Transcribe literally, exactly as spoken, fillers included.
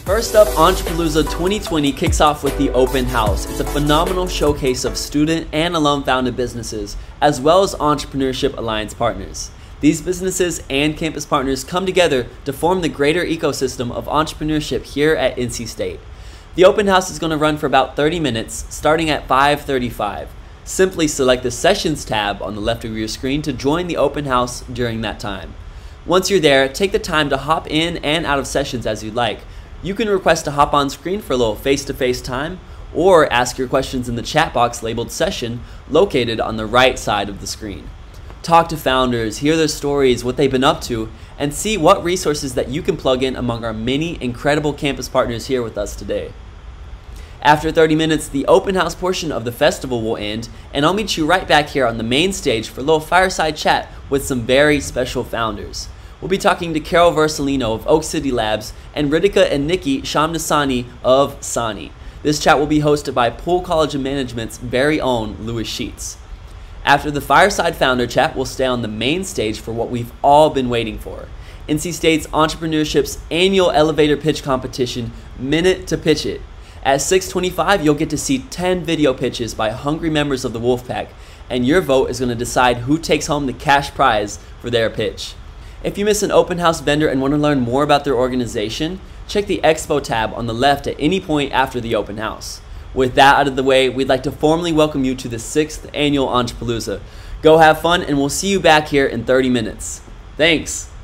First up, Entrepalooza twenty twenty kicks off with the Open House. It's a phenomenal showcase of student and alum-founded businesses, as well as Entrepreneurship Alliance partners. These businesses and campus partners come together to form the greater ecosystem of entrepreneurship here at N C State. The Open House is going to run for about thirty minutes, starting at five thirty-five. Simply select the Sessions tab on the left of your screen to join the Open House during that time. Once you're there, take the time to hop in and out of sessions as you'd like. You can request to hop on screen for a little face-to-face time, or ask your questions in the chat box labeled Session, located on the right side of the screen. Talk to founders, hear their stories, what they've been up to, and see what resources that you can plug in among our many incredible campus partners here with us today. After thirty minutes, the open house portion of the festival will end, and I'll meet you right back here on the main stage for a little fireside chat with some very special founders. We'll be talking to Carol Versalino of Oak City Labs and Ritika and Nikki Shamdasani of Sani. This chat will be hosted by Poole College of Management's very own Louis Sheets. After the fireside founder chat, we'll stay on the main stage for what we've all been waiting for. N C State's Entrepreneurship's annual elevator pitch competition, Minute to Pitch It. At six twenty-five, you'll get to see ten video pitches by hungry members of the Wolfpack, and your vote is going to decide who takes home the cash prize for their pitch. If you miss an open house vendor and want to learn more about their organization, check the Expo tab on the left at any point after the open house. With that out of the way, we'd like to formally welcome you to the sixth annual Entrepalooza. Go have fun, and we'll see you back here in thirty minutes. Thanks!